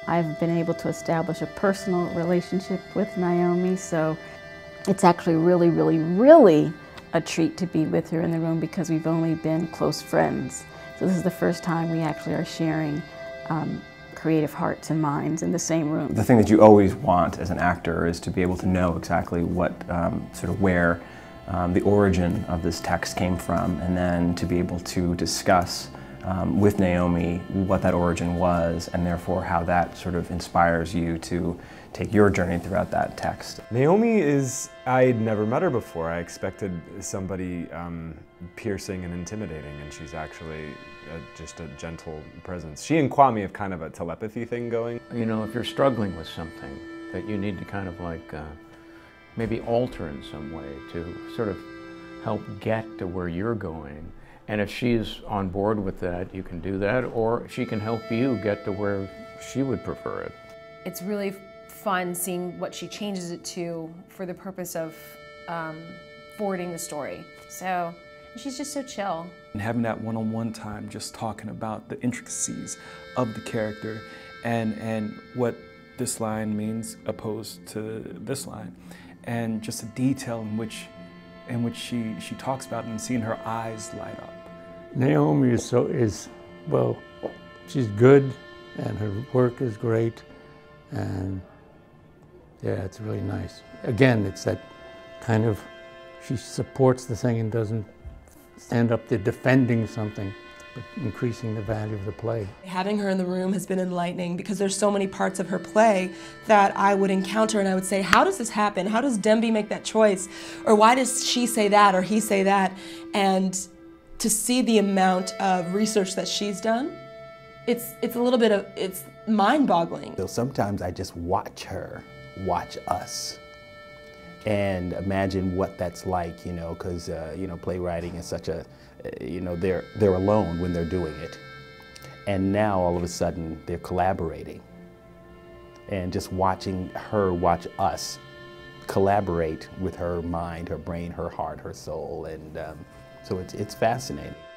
I've been able to establish a personal relationship with Naomi, so it's actually really a treat to be with her in the room because we've only been close friends. So this is the first time we actually are sharing creative hearts and minds in the same room. The thing that you always want as an actor is to be able to know exactly what, sort of where the origin of this text came from, and then to be able to discuss with Naomi what that origin was, and therefore how that sort of inspires you to take your journey throughout that text. Naomi is, I'd never met her before. I expected somebody piercing and intimidating, and she's actually just a gentle presence. She and Kwame have kind of a telepathy thing going. You know, if you're struggling with something that you need to kind of like maybe alter in some way to sort of help get to where you're going, and if she's on board with that, you can do that, or she can help you get to where she would prefer it. It's really fun seeing what she changes it to for the purpose of forwarding the story. So she's just so chill. And having that one-on-one time, just talking about the intricacies of the character and what this line means opposed to this line, and just the detail in which she talks about it and seeing her eyes light up. Naomi well, she's good and her work is great, and yeah, it's really nice. Again, it's that kind of, she supports the thing and doesn't stand up there defending something, but increasing the value of the play. Having her in the room has been enlightening because there's so many parts of her play that I would encounter and I would say, how does this happen? How does Demby make that choice? Or why does she say that or he say that? And to see the amount of research that she's done, it's a little bit of, it's mind-boggling. So sometimes I just watch her, watch us, and imagine what that's like, you know, because, you know, playwriting is such a, you know, they're alone when they're doing it. And now all of a sudden they're collaborating. And just watching her watch us collaborate with her mind, her brain, her heart, her soul, and so it's fascinating.